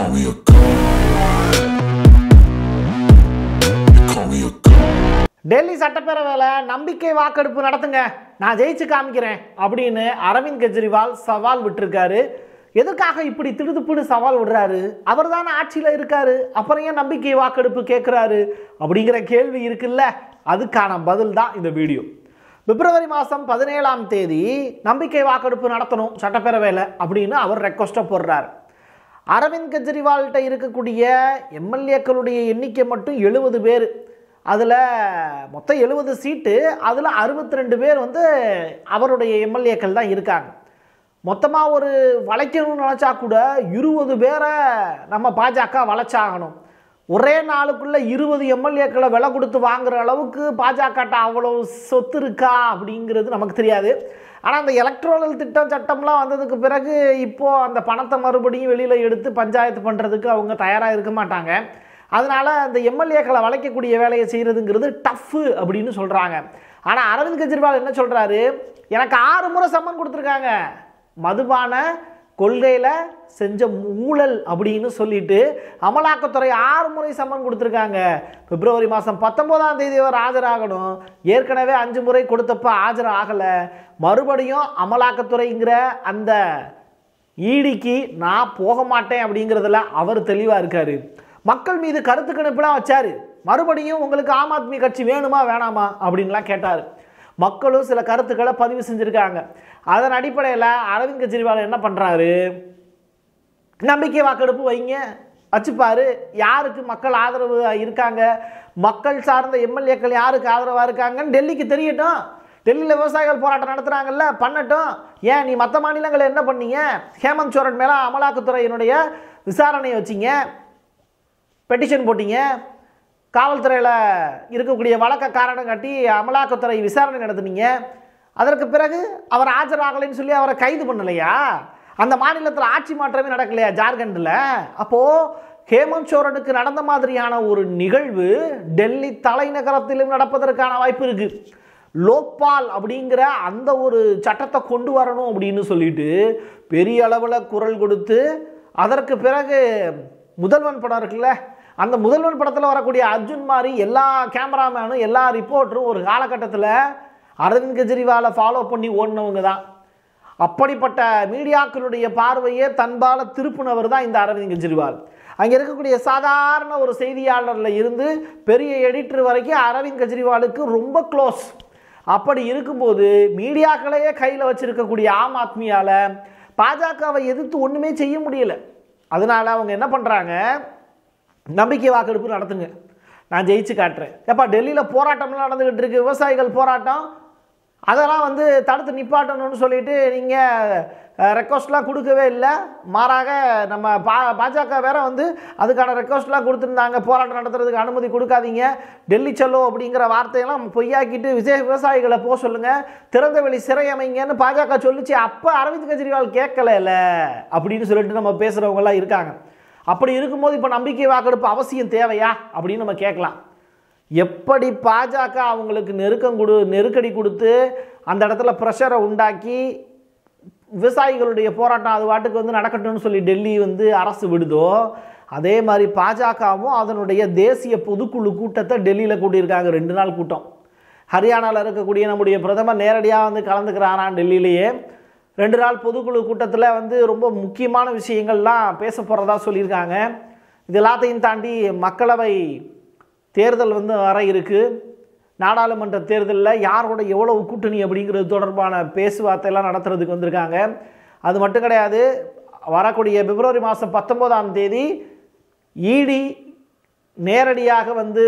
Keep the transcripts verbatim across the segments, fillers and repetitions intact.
me a god. You call me a god. Delhi சட்டப்பேரவையில நம்பிக்கை வாக்கெடுப்பு நடத்துங்க, நான் ஜெயிச்சு காமிக்கிறேன் அப்படின்னு அரவிந்த் கெஜ்ரிவால் சவால் விட்டுருக்காரு. எதுக்காக இப்படி திடுதுப்புன்னு சவால் விடுறாரு? அவர் தானே ஆட்சியில் இருக்காரு, அப்புறம் ஏன் நம்பிக்கை வாக்கெடுப்பு கேட்குறாரு அப்படிங்கிற கேள்வி இருக்குல்ல, அதுக்கான பதில் தான் இந்த வீடியோ. பிப்ரவரி மாதம் பதினேழாம் தேதி நம்பிக்கை வாக்கெடுப்பு நடத்தணும் சட்டப்பேரவையில் அப்படின்னு அவர் ரெக்வஸ்ட்டை போடுறார். அரவிந்த் கெஜ்ரிவால்கிட்ட இருக்கக்கூடிய எம்எல்ஏக்களுடைய எண்ணிக்கை மட்டும் எழுபது பேர், அதில் மொத்தம் எழுபது சீட்டு, அதில் அறுபத்தி ரெண்டு பேர் வந்து அவருடைய எம்எல்ஏக்கள் தான் இருக்காங்க. மொத்தமாக ஒரு வளைக்கணும்னு நினச்சா கூட இருபது பேரை நம்ம பாஜக வளைச்சாகணும். ஒரே நாளுக்குள்ளே இருபது எம்எல்ஏக்களை விலை கொடுத்து வாங்குற அளவுக்கு பாஜகட்ட அவ்வளோ சொத்து இருக்கா அப்படிங்கிறது நமக்கு தெரியாது. ஆனால் அந்த எலக்ட்ரோரல் திட்டம் சட்டம்லாம் வந்ததுக்கு பிறகு இப்போது அந்த பணத்தை மறுபடியும் வெளியில் எடுத்து பஞ்சாயத்து பண்ணுறதுக்கு அவங்க தயாராக இருக்க மாட்டாங்க. அதனால் அந்த எம்எல்ஏக்களை வளைக்கக்கூடிய வேலையை செய்கிறதுங்கிறது டஃப்பு அப்படின்னு சொல்கிறாங்க. ஆனால் அரவிந்த் கெஜ்ரிவால் என்ன சொல்கிறாரு, எனக்கு ஆறு முறை சம்மன் கொடுத்துருக்காங்க, மதுபான கொள்கையில் செஞ்ச ஊழல் அப்படின்னு சொல்லிட்டு அமலாக்கத்துறை ஆறு முறை சம்மன் கொடுத்துருக்காங்க. பிப்ரவரி மாதம் பத்தொம்போதாம் தேதி அவர் ஆஜராகணும். ஏற்கனவே அஞ்சு முறை கொடுத்தப்ப ஆஜர் ஆகலை. மறுபடியும் அமலாக்கத்துறைங்கிற அந்த ஈடிக்கு நான் போக மாட்டேன் அப்படிங்கிறதுல அவர் தெளிவாக இருக்கார். மக்கள் மீது கருத்து கணிப்புலாம் வச்சார். மறுபடியும் உங்களுக்கு ஆம் ஆத்மி கட்சி வேணுமா வேணாமா அப்படின்லாம் கேட்டார். மக்களும் சில கருத்துக்களை பதிவு செஞ்சுருக்காங்க. அதன் அடிப்படையில் அரவிந்த் கெஜ்ரிவால் என்ன பண்ணுறாரு, நம்பிக்கை வாக்கெடுப்பு வைங்க, வச்சுப்பார். யாருக்கு மக்கள் ஆதரவு இருக்காங்க, மக்கள் சார்ந்த எம்எல்ஏக்கள் யாருக்கு ஆதரவாக இருக்காங்கன்னு டெல்லிக்கு தெரியட்டும். டெல்லியில் விவசாயிகள் போராட்டம் நடத்துகிறாங்கல்ல, பண்ணட்டும். ஏன் நீ மற்ற மாநிலங்களில் என்ன பண்ணீங்க, ஹேமந்த் சோரன் மேலே அமலாக்கத்துறையினுடைய விசாரணையை வச்சிங்க, பெட்டிஷன் போட்டிங்க, காவல்துறையில் இருக்கக்கூடிய வழக்க காரணம் காட்டி அமலாக்கத்துறை விசாரணை நடத்துனீங்க. அதற்கு பிறகு அவர் ஆஜராகலைன்னு சொல்லி அவரை கைது பண்ணலையா? அந்த மாநிலத்தில் ஆட்சி மாற்றமே நடக்கலையா ஜார்க்கண்டில்? அப்போது ஹேமந்த் சோரனுக்கு நடந்த மாதிரியான ஒரு நிகழ்வு டெல்லி தலைநகரத்திலும் நடப்பதற்கான வாய்ப்பு இருக்குது. லோக்பால் அப்படிங்கிற அந்த ஒரு சட்டத்தை கொண்டு வரணும் அப்படின்னு சொல்லிட்டு பெரிய அளவில் குரல் கொடுத்து, அதற்கு பிறகு முதல்வன் படம் இருக்குல்ல, அந்த முதல்வன் படத்தில் வரக்கூடிய அர்ஜுன் மாதிரி எல்லா கேமராமேனும் எல்லா ரிப்போர்ட்டரும் ஒரு காலகட்டத்தில் அரவிந்த் கெஜ்ரிவாலை ஃபாலோ பண்ணி ஓடினவங்க தான். அப்படிப்பட்ட மீடியாக்களுடைய பார்வையே தன்பால திருப்புனவர் தான் இந்த அரவிந்த் கெஜ்ரிவால். அங்கே இருக்கக்கூடிய சாதாரண ஒரு செய்தியாளரில் இருந்து பெரிய எடிட்டர் வரைக்கும் அரவிந்த் கெஜ்ரிவாலுக்கு ரொம்ப க்ளோஸ். அப்படி இருக்கும்போது மீடியாக்களையே கையில் வச்சிருக்கக்கூடிய ஆம் ஆத்மியால் பாஜகவை எதிர்த்து ஒன்றுமே செய்ய முடியல. அதனால் அவங்க என்ன பண்ணுறாங்க, நம்பிக்கை வாக்கெடுப்பு நடத்துங்க, நான் ஜெயிச்சு காட்டுறேன். எப்போ டெல்லியில் போராட்டம்லாம் நடந்துக்கிட்டு இருக்கு, விவசாயிகள் போராட்டம், அதெல்லாம் வந்து தடுத்து நிப்பாட்டணும்னு சொல்லிட்டு நீங்கள் ரெக்வஸ்ட்லாம் கொடுக்கவே இல்லை. மாறாக நம்ம பா பாஜக வேற வந்து அதுக்கான ரெக்வஸ்ட்லாம் கொடுத்துருந்தாங்க, போராட்டம் நடத்துறதுக்கு அனுமதி கொடுக்காதீங்க, டெல்லி செல்லோ அப்படிங்கிற வார்த்தையெல்லாம் பொய்யாக்கிட்டு விஜய் விவசாயிகளை போக சொல்லுங்கள், திறந்தவெளி சிறை அமைங்கன்னு பாஜக சொல்லிச்சு. அப்போ அரவிந்த் கெஜ்ரிவால் கேட்கல அப்படின்னு சொல்லிட்டு நம்ம பேசுகிறவங்களாம் இருக்காங்க. அப்படி இருக்கும்போது இப்போ நம்பிக்கை வாக்கெடுப்பு அவசியம் தேவையா அப்படின்னு நம்ம கேட்கலாம். எப்படி பாஜக அவங்களுக்கு நெருக்கம் கொடு நெருக்கடி கொடுத்து அந்த இடத்துல ப்ரெஷரை உண்டாக்கி விவசாயிகளுடைய போராட்டம் அது வாட்டுக்கு வந்து நடக்கட்டும்னு சொல்லி டெல்லி வந்து அரசு விடுதோ, அதே மாதிரி பாஜகவும் அதனுடைய தேசிய பொதுக்குழு கூட்டத்தை டெல்லியில் கூட்டியிருக்காங்க. ரெண்டு நாள் கூட்டம். ஹரியானாவில் இருக்கக்கூடிய நம்முடைய பிரதமர் நேரடியாக வந்து கலந்துக்கிறாராம் டெல்லியிலேயே. ரெண்டு நாள் பொதுக்குழு கூட்டத்தில் வந்து ரொம்ப முக்கியமான விஷயங்கள்லாம் பேச போகிறதா சொல்லியிருக்காங்க. இது எல்லாத்தையும் தாண்டி மக்களவை தேர்தல் வந்து வர இருக்குது. நாடாளுமன்ற தேர்தலில் யாரோட எவ்வளவு கூட்டணி அப்படிங்கிறது தொடர்பான பேச்சுவார்த்தையெல்லாம் நடத்துறதுக்கு வந்திருக்காங்க. அது மட்டும் கிடையாது, வரக்கூடிய பிப்ரவரி மாதம் பத்தொம்போதாம் தேதி இடி நேரடியாக வந்து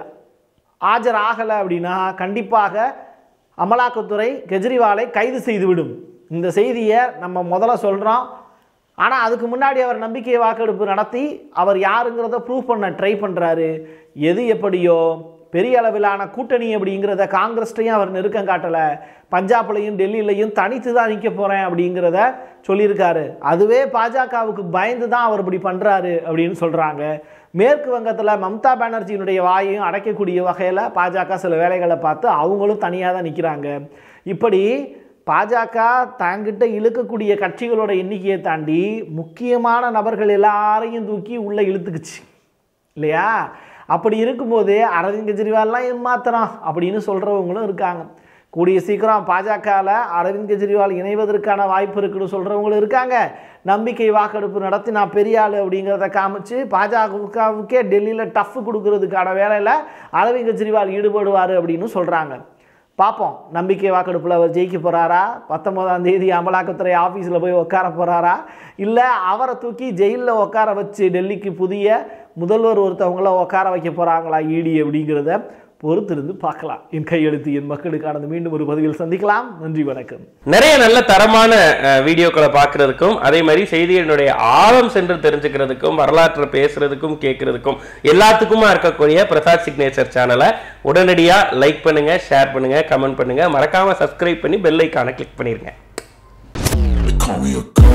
ஆஜர் ஆகலை அப்படின்னா கண்டிப்பாக அமலாக்கத்துறை கெஜ்ரிவாலை கைது செய்துவிடும். இந்த செய்தியை நம்ம முதல்ல சொல்கிறோம். ஆனால் அதுக்கு முன்னாடி அவர் நம்பிக்கை வாக்கெடுப்பு நடத்தி அவர் யாருங்கிறத ப்ரூவ் பண்ண ட்ரை பண்ணுறாரு. எது எப்படியோ பெரிய அளவிலான கூட்டணி அப்படிங்கிறத காங்கிரஸ்டையும் அவர் நெருக்கம் காட்டலை, பஞ்சாப்லையும் டெல்லியிலையும் தனித்து தான் நிற்க போகிறேன் அப்படிங்கிறத சொல்லியிருக்காரு. அதுவே பாஜகவுக்கு பயந்து தான் அவர் இப்படி பண்ணுறாரு அப்படின்னு சொல்கிறாங்க. மேற்கு வங்கத்தில் மம்தா பானர்ஜியினுடைய வாயையும் அடைக்கக்கூடிய வகையில் பாஜக சில வேலைகளை பார்த்து அவங்களும் தனியாக தான் நிற்கிறாங்க. இப்படி பாஜக தாங்கிட்ட இழுக்கக்கூடிய கட்சிகளோட எண்ணிக்கையை தாண்டி முக்கியமான நபர்கள் எல்லாரையும் தூக்கி உள்ளே இழுத்துக்குச்சு இல்லையா? அப்படி இருக்கும்போது அரவிந்த் கெஜ்ரிவால்லாம் ஏமாத்துறான் அப்படின்னு சொல்கிறவங்களும் இருக்காங்க. கூடிய சீக்கிரம் பாஜகவில் அரவிந்த் கெஜ்ரிவால் இணைவதற்கான வாய்ப்பு இருக்குன்னு சொல்கிறவங்களும் இருக்காங்க. நம்பிக்கை வாக்கெடுப்பு நடத்தி நான் பெரிய ஆள் அப்படிங்கிறத காமிச்சு பாஜகவுக்கே டெல்லியில் டஃப் கொடுக்கறதுக்கான வேலையில் அரவிந்த் கெஜ்ரிவால் ஈடுபடுவார் அப்படின்னு சொல்கிறாங்க. பார்ப்போம், நம்பிக்கை வாக்கெடுப்பில் அவர் ஜெயிக்க போகிறாரா, பத்தொம்போதாம் தேதி அமலாக்கத்துறை ஆஃபீஸில் போய் உட்கார போகிறாரா, இல்லை அவரை தூக்கி ஜெயிலில் உட்கார வச்சு டெல்லிக்கு புதிய முதல்வர் ஒருத்தவங்கள உட்கார வைக்க போகிறாங்களா ஈடி அப்படிங்கிறத பொறுத்திருந்து பார்க்கலாம். என் கையெழுத்து என் மக்களுக்கானது மீண்டும் ஒரு பதிவில் சந்திக்கலாம். நன்றி, வணக்கம். நிறைய நல்ல தரமான வீடியோக்களை பார்க்கறதுக்கும் அதே மாதிரி செய்திகளினுடைய ஆழம் சென்று தெரிஞ்சுக்கிறதுக்கும் வரலாற்றை பேசுறதுக்கும் கேட்கறதுக்கும் எல்லாத்துக்குமா இருக்கக்கூடிய பிரசாத் சிக்னேச்சர் சேனலை உடனடியா லைக் பண்ணுங்க, ஷேர் பண்ணுங்க, கமெண்ட் பண்ணுங்க, மறக்காம சப்ஸ்கிரைப் பண்ணி பெல் ஐகானை கிளிக் பண்ணிருங்க.